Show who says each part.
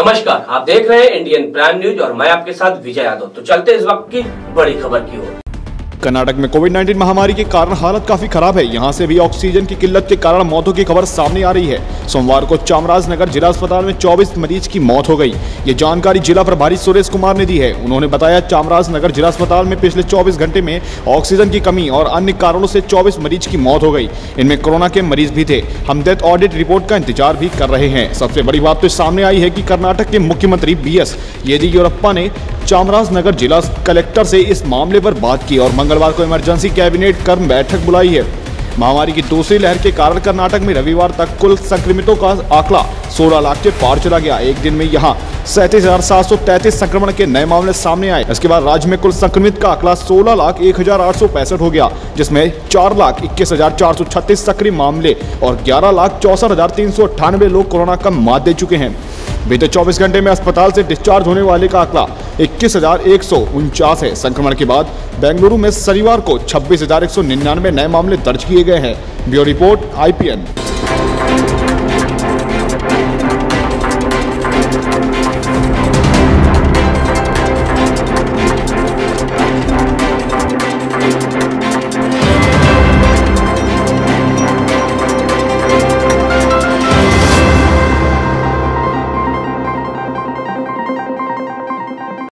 Speaker 1: नमस्कार, आप देख रहे हैं इंडियन प्राइम न्यूज और मैं आपके साथ विजय यादव। तो चलते इस वक्त की बड़ी खबर की ओर।
Speaker 2: कर्नाटक में कोविड-19 महामारी के कारण हालत काफी खराब है। यहां से भी ऑक्सीजन की किल्लत के कारण मौतों की खबर सामने आ रही है। सोमवार को चामराजनगर जिला अस्पताल में 24 मरीज की मौत हो गई। ये जानकारी जिला प्रभारी सुरेश कुमार ने दी है। उन्होंने बताया, चामराजनगर जिला अस्पताल में पिछले 24 घंटे में ऑक्सीजन की कमी और अन्य कारणों से 24 मरीज की मौत हो गई। इनमें कोरोना के मरीज भी थे। हम डेथ ऑडिट रिपोर्ट का इंतजार भी कर रहे हैं। सबसे बड़ी बात तो सामने आई है कि कर्नाटक के मुख्यमंत्री बीएस येदियुरप्पा ने चामराजनगर जिला कलेक्टर से इस मामले पर बात की और मंगलवार को इमरजेंसी कैबिनेट कर बैठक बुलाई है। महामारी की दूसरी लहर के कारण कर्नाटक में रविवार तक कुल संक्रमितों का आंकड़ा 16 लाख के पार चला गया। एक दिन में यहां 37,733 संक्रमण के नए मामले सामने आए। इसके बाद राज्य में कुल संक्रमित का आंकड़ा 16,01,865 हो गया, जिसमें 4,21,436 सक्रिय मामले और 11,64,398 लोग कोरोना का मात दे चुके हैं। बीते 24 घंटे में अस्पताल से डिस्चार्ज होने वाले का आंकड़ा 21,149 है। संक्रमण के बाद बेंगलुरु में शनिवार को 26,199 नए मामले दर्ज किए गए हैं। Bureau report IPN।